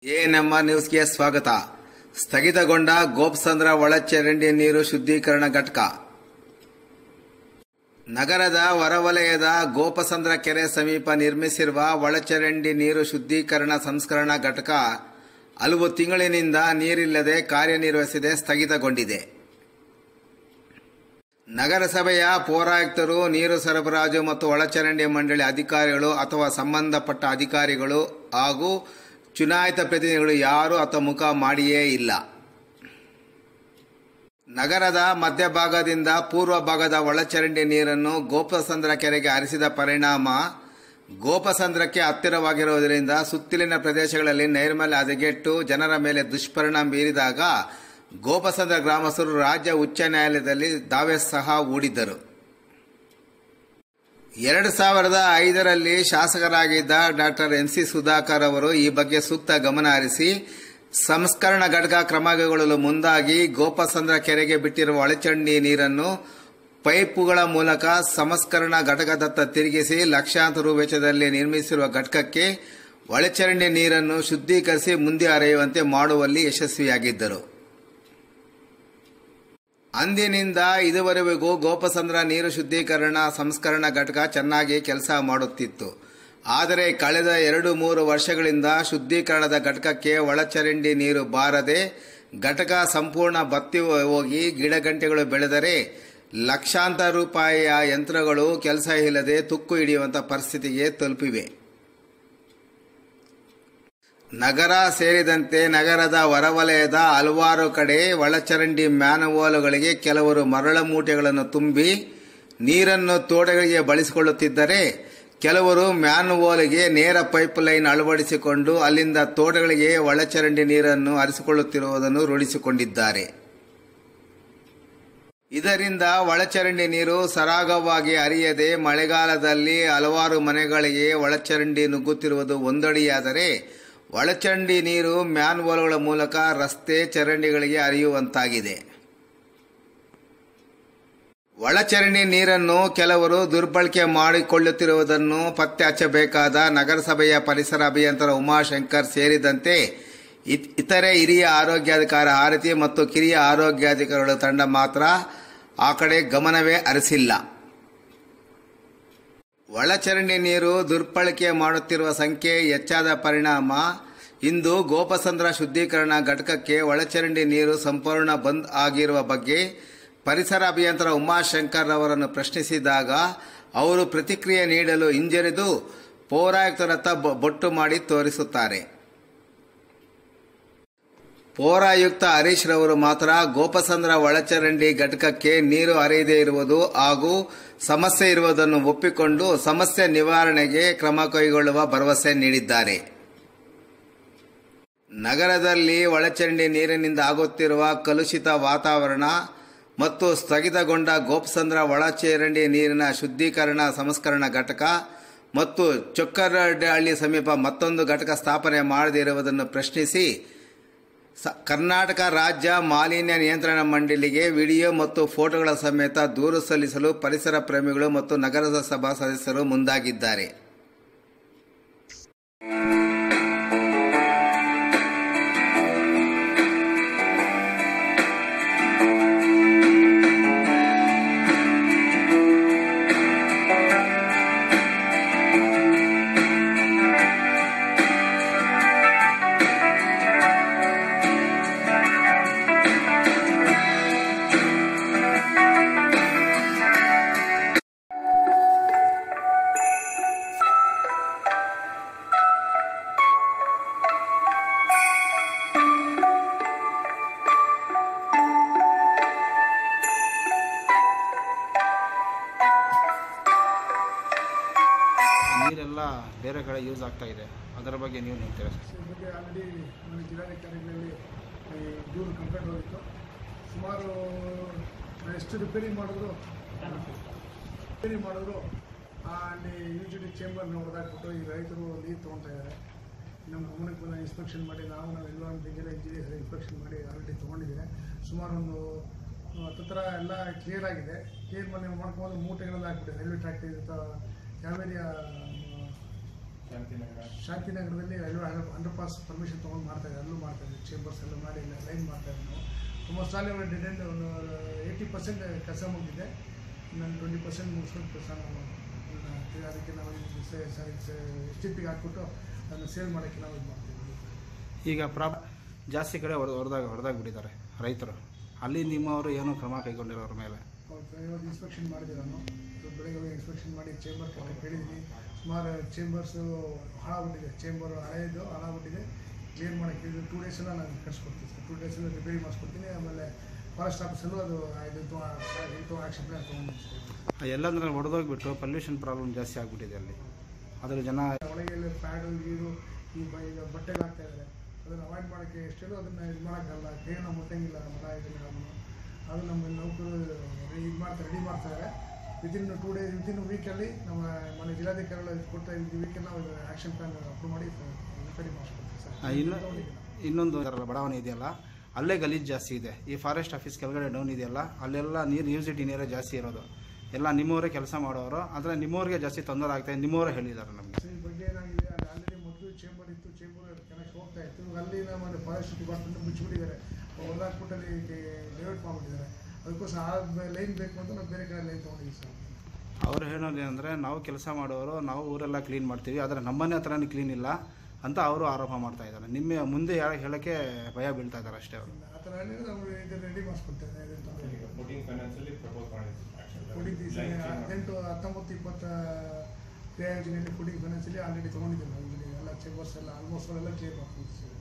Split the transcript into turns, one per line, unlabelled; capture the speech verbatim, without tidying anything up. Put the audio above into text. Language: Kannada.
ಎಎನ್ಎಂ ನ್ಯೂಸ್ಗೆ ಸ್ವಾಗತ. ಸ್ಥಗಿತಗೊಂಡ ಗೋಪಸಂದ್ರ ಒಳಚರಂಡಿ ನೀರು ಶುದ್ಧೀಕರಣ ಘಟಕ. ನಗರದ ಹೊರವಲಯದ ಗೋಪಸಂದ್ರ ಕೆರೆ ಸಮೀಪ ನಿರ್ಮಿಸಿರುವ ಒಳಚರಂಡಿ ನೀರು ಶುದ್ಧೀಕರಣ ಸಂಸ್ಕರಣಾ ಘಟಕ ಹಲವು ತಿಂಗಳಿನಿಂದ ನೀರಿಲ್ಲದೆ ಕಾರ್ಯನಿರ್ವಹಿಸದೆ ಸ್ಥಗಿತಗೊಂಡಿದೆ. ನಗರಸಭೆಯ ಪೌರಾಯುಕ್ತರು, ನೀರು ಸರಬರಾಜು ಮತ್ತು ಒಳಚರಂಡಿ ಮಂಡಳಿ ಅಧಿಕಾರಿಗಳು ಅಥವಾ ಸಂಬಂಧಪಟ್ಟ ಅಧಿಕಾರಿಗಳು ಹಾಗೂ ಚುನಾಯಿತ ಪ್ರತಿನಿಧಿಗಳು ಯಾರೂ ಅತ್ತ ಮುಖ ಮಾಡಿಯೇ ಇಲ್ಲ. ನಗರದ ಮಧ್ಯಭಾಗದಿಂದ ಪೂರ್ವ ಭಾಗದ ಒಳಚರಂಡಿ ನೀರನ್ನು ಗೋಪಸಂದ್ರ ಕೆರೆಗೆ ಹರಿಸಿದ ಪರಿಣಾಮ ಗೋಪಸಂದ್ರಕ್ಕೆ ಹತ್ತಿರವಾಗಿರುವುದರಿಂದ ಸುತ್ತಲಿನ ಪ್ರದೇಶಗಳಲ್ಲಿ ನೈರ್ಮಲ್ಯ ಹದಗೆಟ್ಟು ಜನರ ಮೇಲೆ ದುಷ್ಪರಿಣಾಮ ಬೀರಿದಾಗ ಗೋಪಸಂದ್ರ ಗ್ರಾಮಸ್ಥರು ರಾಜ್ಯ ಉಚ್ಚ ನ್ಯಾಯಾಲಯದಲ್ಲಿ ದಾವೆ ಸಹ ಹೂಡಿದ್ದರು. ಎರಡು ಸಾವಿರದ ಐದರಲ್ಲಿ ಶಾಸಕರಾಗಿದ್ದ ಡಾಕ್ಟರ್ ಎನ್ ಸಿ ಸುಧಾಕರ್ ಅವರು ಈ ಬಗ್ಗೆ ಸೂಕ್ತ ಗಮನ ಹರಿಸಿ ಸಂಸ್ಕರಣಾ ಘಟಕ ಕ್ರಮ ಕೈಗೊಳ್ಳಲು ಮುಂದಾಗಿ ಗೋಪಸಂದ್ರ ಕೆರೆಗೆ ಬಿಟ್ಟಿರುವ ಒಳಚರಂಡಿ ನೀರನ್ನು ಪೈಪುಗಳ ಮೂಲಕ ಸಂಸ್ಕರಣಾ ಘಟಕದತ್ತ ತಿರುಗಿಸಿ ಲಕ್ಷಾಂತರ ರು ವೆಚ್ಚದಲ್ಲಿ ನಿರ್ಮಿಸಿರುವ ಘಟಕಕ್ಕೆ ಒಳಚರಂಡಿ ನೀರನ್ನು ಶುದ್ಧೀಕರಿಸಿ ಮುಂದೆ ಹರಿಯುವಂತೆ ಮಾಡುವಲ್ಲಿ ಯಶಸ್ವಿಯಾಗಿದ್ದರು. ಅಂದಿನಿಂದ ಇದುವರೆಗೂ ಗೋಪಸಂದ್ರ ನೀರು ಶುದ್ಧೀಕರಣ ಸಂಸ್ಕರಣಾ ಘಟಕ ಚೆನ್ನಾಗಿ ಕೆಲಸ ಮಾಡುತ್ತಿತ್ತು. ಆದರೆ ಕಳೆದ ಎರಡು ಮೂರು ವರ್ಷಗಳಿಂದ ಶುದ್ಧೀಕರಣದ ಘಟಕಕ್ಕೆ ಒಳಚರಂಡಿ ನೀರು ಬಾರದೆ ಘಟಕ ಸಂಪೂರ್ಣ ಬತ್ತಿ ಹೋಗಿ ಗಿಡಗಂಟೆಗಳು ಬೆಳೆದರೆ ಲಕ್ಷಾಂತರ ರೂಪಾಯಿಯ ಯಂತ್ರಗಳು ಕೆಲಸ ಇಲ್ಲದೆ ತುಕ್ಕು ಹಿಡಿಯುವಂತಹ ಪರಿಸ್ಥಿತಿಗೆ ತಲುಪಿವೆ. ನಗರ ಸೇರಿದಂತೆ ನಗರದ ಹೊರವಲಯದ ಹಲವಾರು ಕಡೆ ಒಳಚರಂಡಿ ಮ್ಯಾನ್ಹೋಲ್ಗಳಿಗೆ ಕೆಲವರು ಮರಳ ಮೂಟೆಗಳನ್ನು ತುಂಬಿ ನೀರನ್ನು ತೋಟಗಳಿಗೆ ಬಳಸಿಕೊಳ್ಳುತ್ತಿದ್ದರೆ, ಕೆಲವರು ಮ್ಯಾನ್ಹೋಲ್ಗೆ ನೇರ ಪೈಪ್ ಲೈನ್ ಅಳವಡಿಸಿಕೊಂಡು ಅಲ್ಲಿಂದ ತೋಟಗಳಿಗೆ ಒಳಚರಂಡಿ ನೀರನ್ನು ಹರಿಸಿಕೊಳ್ಳುತ್ತಿರುವುದನ್ನು ರೂಢಿಸಿಕೊಂಡಿದ್ದಾರೆ. ಇದರಿಂದ ಒಳಚರಂಡಿ ನೀರು ಸರಾಗವಾಗಿ ಹರಿಯದೆ ಮಳೆಗಾಲದಲ್ಲಿ ಹಲವಾರು ಮನೆಗಳಿಗೆ ಒಳಚರಂಡಿ ನುಗ್ಗುತ್ತಿರುವುದು ಒಂದಡಿಯಾದರೆ, ಒಳಚರಂಡಿ ನೀರು ಮ್ಯಾನ್ಹೋಲ್ಗಳ ಮೂಲಕ ರಸ್ತೆ ಚರಂಡಿಗಳಿಗೆ ಹರಿಯುವಂತಾಗಿದೆ. ಒಳಚರಂಡಿ ನೀರನ್ನು ಕೆಲವರು ದುರ್ಬಳಕೆ ಮಾಡಿಕೊಳ್ಳುತ್ತಿರುವುದನ್ನು ಪತ್ತೆ ಹಚ್ಚಬೇಕಾದ ನಗರಸಭೆಯ ಪರಿಸರ ಅಭಿಯಂತರ ಉಮಾಶಂಕರ್ ಸೇರಿದಂತೆ ಇತರೆ ಹಿರಿಯ ಆರೋಗ್ಯಾಧಿಕಾರಿ ಆರತಿ ಮತ್ತು ಕಿರಿಯ ಆರೋಗ್ಯಾಧಿಕಾರಿಗಳ ತಂಡ ಮಾತ್ರ ಆ ಕಡೆ ಗಮನವೇ ಹರಿಸಿಲ್ಲ. ಒಳಚರಂಡಿ ನೀರು ದುರ್ಬಳಕೆ ಮಾಡುತ್ತಿರುವ ಸಂಖ್ಯೆ ಹೆಚ್ಚಾದ ಪರಿಣಾಮ ಇಂದು ಗೋಪಸಂದ್ರ ಶುದ್ಧೀಕರಣ ಘಟಕಕ್ಕೆ ಒಳಚರಂಡಿ ನೀರು ಸಂಪೂರ್ಣ ಬಂದ್ ಆಗಿರುವ ಬಗ್ಗೆ ಪರಿಸರ ಅಭಿಯಂತರ ಉಮಾಶಂಕರ್ ಅವರನ್ನು ಪ್ರಶ್ನಿಸಿದಾಗ ಅವರು ಪ್ರತಿಕ್ರಿಯೆ ನೀಡಲು ಹಿಂಜರಿದು ಪೌರಾಯುಕ್ತರತ್ತ ಬೊಟ್ಟು ಮಾಡಿ ತೋರಿಸುತ್ತಾರೆ. ಪೌರಾಯುಕ್ತ ಹರೀಶ್ ರವರು ಮಾತ್ರ ಗೋಪಸಂದ್ರ ಒಳಚರಂಡಿ ಘಟಕಕ್ಕೆ ನೀರು ಹರಿಯದೇ ಇರುವುದು ಹಾಗೂ ಸಮಸ್ಯೆ ಇರುವುದನ್ನು ಒಪ್ಪಿಕೊಂಡು ಸಮಸ್ಯೆ ನಿವಾರಣೆಗೆ ಕ್ರಮ ಕೈಗೊಳ್ಳುವ ಭರವಸೆ ನೀಡಿದ್ದಾರೆ. ನಗರದಲ್ಲಿ ಒಳಚರಂಡಿ ನೀರಿನಿಂದ ಆಗುತ್ತಿರುವ ಕಲುಷಿತ ವಾತಾವರಣ ಮತ್ತು ಸ್ಥಗಿತಗೊಂಡ ಗೋಪಸಂದ್ರ ಒಳಚರಂಡಿ ನೀರಿನ ಶುದ್ಧೀಕರಣ ಸಂಸ್ಕರಣಾ ಘಟಕ ಮತ್ತು ಚೊಕ್ಕರಹಳ್ಳಿ ಸಮೀಪ ಮತ್ತೊಂದು ಘಟಕ ಸ್ಥಾಪನೆ ಮಾಡದೇ ಇರುವುದನ್ನು ಪ್ರಶ್ನಿಸಿ ಕರ್ನಾಟಕ ರಾಜ್ಯ ಮಾಲಿನ್ಯ ನಿಯಂತ್ರಣ ಮಂಡಳಿಗೆ ವಿಡಿಯೋ ಮತ್ತು ಫೋಟೋಗಳ ಸಮೇತ ದೂರು ಸಲ್ಲಿಸಲು ಪರಿಸರ ಪ್ರೇಮಿಗಳು ಮತ್ತು ನಗರಸಭಾ ಸದಸ್ಯರು ಮುಂದಾಗಿದ್ದಾರೆ.
ನೀರೆಲ್ಲ ಬೇರೆ ಕಡೆ ಯೂಸ್ ಆಗ್ತಾ ಇದೆ, ಅದರ ಬಗ್ಗೆ ನೀವು ಹೇಳ್ತೀರಾ?
ಈ ಬಗ್ಗೆ ಆಲ್ರೆಡಿ ನಮ್ಮ ಜಿಲ್ಲಾಧಿಕಾರಿಗಳಲ್ಲಿ ದೂರು ಕಂಪ್ಲೇಂಟ್ ಹೋಗಿತ್ತು. ಸುಮಾರು ಎಷ್ಟು ರಿಪೇರಿ ಮಾಡಿದ್ರು ರಿಪೇರಿ ಮಾಡಿದ್ರು ಅಲ್ಲಿ ಯು ಜಿ ಡಿ ಚೇಂಬರ್ನ ಹೊಡೆದಾಕ್ಬಿಟ್ಟು ಈ ರೈತರು ನೀರು ತೊಗೊಳ್ತಾ ಇದ್ದಾರೆ. ನಮ್ಮ ಗಮನಕ್ಕೆ ಬಂದ ಇನ್ಸ್ಪೆಕ್ಷನ್ ಮಾಡಿ ನಾವು ನಾವು ಎನ್ವಿರಾನ್ಮೆಂಟ್ ಇಂಜಿನಿಯರ್ ಇನ್ಸ್ಪೆಕ್ಷನ್ ಮಾಡಿ ಆಲ್ರೆಡಿ ತೊಗೊಂಡಿದ್ದೀವಿ. ಸುಮಾರು ಒಂದು ಹತ್ತಿರ ಎಲ್ಲ ಕ್ಲಿಯರ್ ಆಗಿದೆ. ಕ್ಲಿಯರ್ ಮಾಡಿ ಮಾಡ್ಕೊಂಡು ಮೂಟೆಗಳೆಲ್ಲ ಹಾಕ್ಬಿಟ್ಟಿದೆ. ರೈಲ್ವೆ ಟ್ರ್ಯಾಕ್ ಕಾವೇರಿಯ ಶಾಂತಿನಗರದಲ್ಲಿ ರೈಲ್ವೆ ಅಂಡರ್ ಪಾಸ್ ಪರ್ಮಿಷನ್ ತೊಗೊಂಡು ಮಾಡ್ತಾಯಿದ್ದೆ, ಅಲ್ಲೂ ಮಾಡ್ತಾಯಿದ್ದೆ, ಚೇಂಬರ್ಸ್ ಎಲ್ಲ ಮಾಡಿ ಲೈನ್ ಮಾಡ್ತಾಯಿದ್ದೆ ನಾವು. ತುಂಬ ಸಾಲ ಡೆಡ್ ಎಂಡ್ ಒಂದು ಏಯ್ಟಿ ಪರ್ಸೆಂಟ್ ಕೆಲಸ ಮುಗಿದಿದೆ, ನಾನು ಟ್ವೆಂಟಿ ಪರ್ಸೆಂಟ್ ಮುಗಿಸ್ಕೊಂಡು ಕೆಲಸ ನಾವು ಅದಕ್ಕೆ ನಾವು ಎಸ್ ಟಿ ಪಿಗೆ ಹಾಕ್ಬಿಟ್ಟು ಅದನ್ನು ಸೇಲ್ ಮಾಡೋಕ್ಕೆ ನಾವು ಇದು ಮಾಡ್ತೀವಿ.
ಈಗ ಪ್ರಾಬ್ ಜಾಸ್ತಿ ಕಡೆ ಹೊರ ಹೊರದಾಗ ಹೊರದಾಗ್ಬಿಟ್ಟಿದ್ದಾರೆ ರೈತರು, ಅಲ್ಲಿ ನಿಮ್ಮವರು ಏನೋ ಕ್ರಮ ಕೈಗೊಂಡಿರೋ ಅವ್ರ ಮೇಲೆ?
ಇವತ್ತು ಇನ್ಸ್ಪೆಕ್ಷನ್ ಮಾಡಿದೆ ನಾನು, ಬೆಳಗ್ಗೆ ಹೋಗಿ ಇನ್ಸ್ಪೆಕ್ಷನ್ ಮಾಡಿ ಚೇಂಬರ್ ಕಟ್ಟಕ್ಕೆ ಹೇಳಿದ್ದೀನಿ. ಸುಮಾರು ಚೇಂಬರ್ಸು ಹಾಳಾಗ್ಬಿಟ್ಟಿದೆ, ಚೇಂಬರ್ ಹಳೆಯದು ಹಾಳಾಗ್ಬಿಟ್ಟಿದೆ, ಕ್ಲಿಯರ್ ಮಾಡೋಕ್ಕೆ ಹೇಳಿದ್ರು. ಟೂ ಡೇಸ್ ಎಲ್ಲ ನಾನು ಕಳಿಸ್ಕೊಡ್ತೀನಿ ಸರ್, ಟೂ ಡೇಸಲ್ಲಿ ರಿಪೇರಿ ಮಾಡಿಸ್ಕೊಡ್ತೀನಿ. ಆಮೇಲೆ ಫಾರೆಸ್ಟ್ ಆಫೀಸಲ್ಲೂ ಅದು ಇದು ಆ್ಯಕ್ಷನ್ ಪ್ಲಾನ್ ತೊಗೊಂಡು
ಎಲ್ಲಂದ್ರೆ ಹೊಡೆದೋಗ್ಬಿಟ್ಟು ಪೊಲ್ಯೂಷನ್ ಪ್ರಾಬ್ಲಮ್ ಜಾಸ್ತಿ ಆಗಿಬಿಟ್ಟಿದೆ ಅಲ್ಲಿ. ಅದ್ರ ಜನ
ಒಳಗೆಲ್ಲ ಪ್ಯಾಡು ನೀರು ಈ ಬ ಈಗ ಬಟ್ಟೆಗಳು ಹಾಕ್ತಾ ಇದ್ದಾರೆ, ಅದನ್ನು ಅವಾಯ್ಡ್ ಮಾಡೋಕ್ಕೆ ಎಷ್ಟೇನೋ ಅದನ್ನು ಇದು ಮಾಡೋಕ್ಕಲ್ಲ, ಕೈನ ಮುಟ್ಟಂಗಿಲ್ಲ ಮರ ಇದನ್ನು ಅದು ನಮ್ಮ ನೌಕರು ಇದು ಮಾಡ್ತಾರೆ, ರೆಡಿ ಮಾಡ್ತಾರೆ. ವಿತಿನ್ ಟೂ ಡೇಸ್ ವಿತಿನ್ ವೀಕಲ್ಲಿ ನಮ್ಮ ಮನೆ ಜಿಲ್ಲಾಧಿಕಾರಿಗಳು ಕೊಡ್ತಾ ಇದ್ದೀವಿ, ವೀಕಲ್ಲಿ ನಾವು ಆ್ಯಕ್ಷನ್ ಪ್ಲಾನ್ ಅಪ್ರೂವ್ ಮಾಡಿ ರಿಪೇರಿ ಮಾಡಿಸ್ಕೊಡ್ತೀವಿ ಸರ್.
ಇನ್ನು ಇನ್ನೊಂದು ಬಡಾವಣೆ ಇದೆಯಲ್ಲ, ಅಲ್ಲೇ ಗಲೀಜು ಜಾಸ್ತಿ ಇದೆ. ಈ ಫಾರೆಸ್ಟ್ ಆಫೀಸ್ ಕೆಳಗಡೆ ಡೌನ್ ಇದೆಯಲ್ಲ, ಅಲ್ಲೆಲ್ಲ ನೀರು ಯೂಸಿಟಿ ನೀರೇ ಜಾಸ್ತಿ ಇರೋದು, ಎಲ್ಲ ನಿಮ್ಮವರೇ ಕೆಲಸ ಮಾಡೋರು. ಆದರೆ ನಿಮ್ಮವ್ರಿಗೆ ಜಾಸ್ತಿ ತೊಂದರೆ ಆಗ್ತಾಯಿದೆ, ನಿಮ್ಮವರೇ ಹೇಳಿದ್ದಾರೆ ನಮಗೆ.
ಈ ಬಗ್ಗೆ ಏನಾಗಿದೆ, ಅಲ್ಲಿ ಆಲ್ರೆಡಿ ಮೊದಲು ಚೇಂಬರ್ ಇತ್ತು, ಚೇಂಬರ್ ಕನೆಕ್ಟ್ ಹೋಗ್ತಾ ಇತ್ತು. ಅಲ್ಲಿ ನಮ್ಮ ಫಾರೆಸ್ಟ್ ಡಿಪಾರ್ಟ್ಮೆಂಟ್ ಮುಚ್ಚಿಬಿಟ್ಟಿದ್ದಾರೆ, ಹೊರದಾಕ್ಬಿಟ್ಟಲ್ಲಿ ಡೈವರ್ಟ್ ಮಾಡಿಬಿಟ್ಟಿದ್ದಾರೆ. ಅದಕ್ಕೋಸ್ಕರ ಆ ಲೈನ್ ಬೇಕು ಅಂತ ನಾವು ಬೇರೆ ಕಡೆ ಲೈನ್ ತೊಗೊಂಡಿದ್ದೀವಿ ಸರ್.
ಅವ್ರು ಹೇಳೋದು ಏನಂದರೆ, ನಾವು ಕೆಲಸ ಮಾಡೋರು, ನಾವು ಊರೆಲ್ಲ ಕ್ಲೀನ್ ಮಾಡ್ತೀವಿ, ಆದರೆ ನಮ್ಮನೆ ಹತ್ರನೇ ಕ್ಲೀನ್ ಇಲ್ಲ ಅಂತ ಅವರು ಆರೋಪ ಮಾಡ್ತಾ ಇದ್ದಾರೆ. ನಿಮ್ಮ ಮುಂದೆ ಯಾರು ಹೇಳೋಕ್ಕೆ ಭಯ ಬೀಳ್ತಾ ಇದ್ದಾರೆ ಅಷ್ಟೇ ಅವರು.
ಆ ಥರ ಹೇಳಿದ್ರೆ ನಾವು ಇದು ರೆಡಿ ಮಾಡಿಸ್ಕೊಡ್ತೇವೆ. ಫುಡಿಂಗ್ ಹದಿನೆಂಟು ಹತ್ತೊಂಬತ್ತು ಇಪ್ಪತ್ತ ಕ್ರಿಯಾ ಯೋಜನೆಯಲ್ಲಿ ಫುಡಿಂಗ್ ಫೈನಾನ್ಸಲ್ಲಿ ಆಲ್ರೆಡಿ ತೊಗೊಂಡಿದ್ದೀವಿ ನಾವು. ಎಲ್ಲ ಚೇಂಬರ್ಸ್ ಎಲ್ಲ ಆಲ್ಮೋಸ್ಟ್ ಎಲ್ಲ ಕ್ಲಿಯರ್ ಮಾಡ್ಕೊಡ್ತೀವಿ.